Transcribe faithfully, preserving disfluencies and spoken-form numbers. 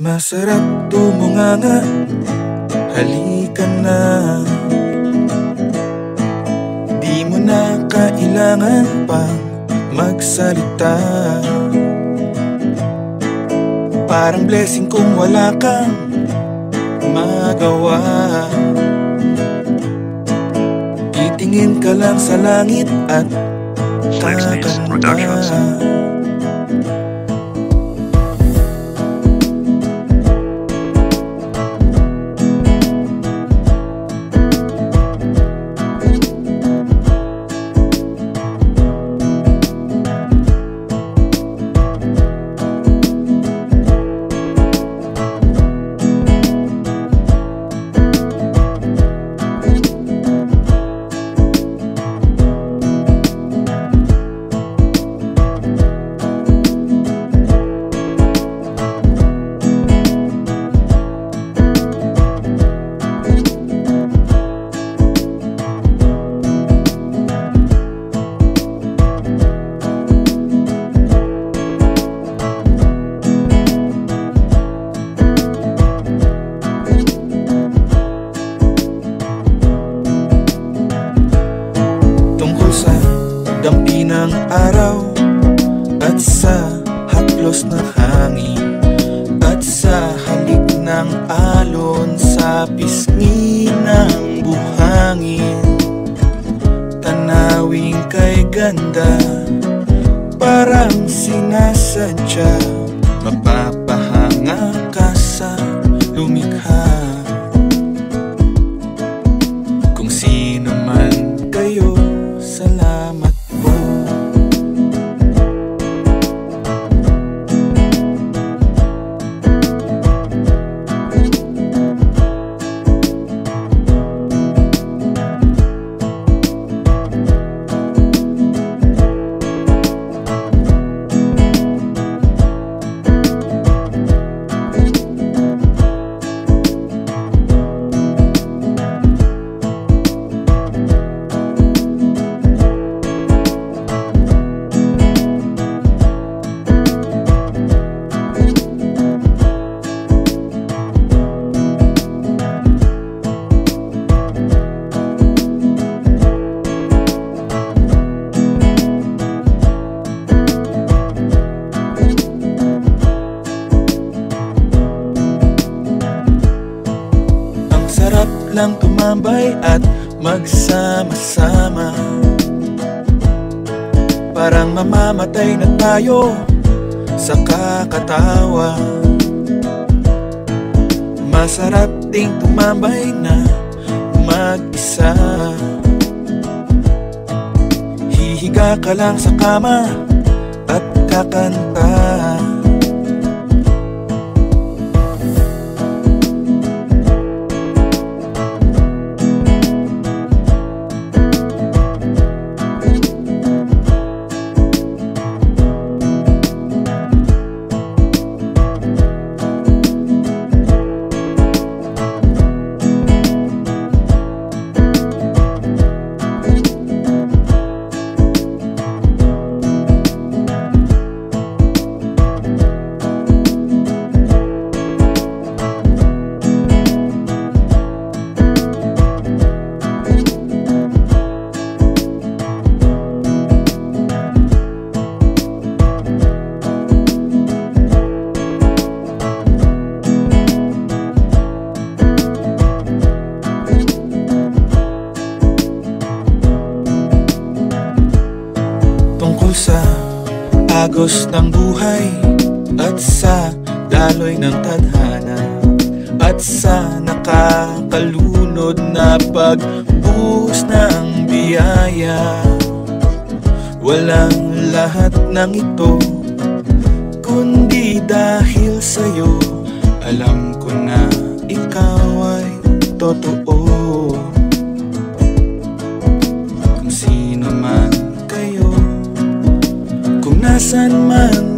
Masarap tumunganga, halika na. Di mo na kailangan pang magsalita. Parang blessing kung wala kang magawa. Titingin ka lang sa langit at kakanta. Dampi ng araw at sa haplos ng hangin at sa halik ng alon sa pisngi ng buhangin. Tanawin kay ganda, parang sinasadya. Mapapahanga ka sa lumikha. Kung sino man kayo, salamat. Sarap lang tumambay at magsama-sama. Parang mamamatay na tayo sa kakatawa. Masarap ding tumambay na mag-isa. Hihiga ka lang sa kama at kakanta. Tungkol sa agos ng buhay at sa daloy ng tadhana at sa nakakalunod na pagbuhos ng biyaya. Walang lahat ng ito kundi dahil sa'yo. Alam ko na ikaw ay totoo. Kung sino man kayo, kung nasan man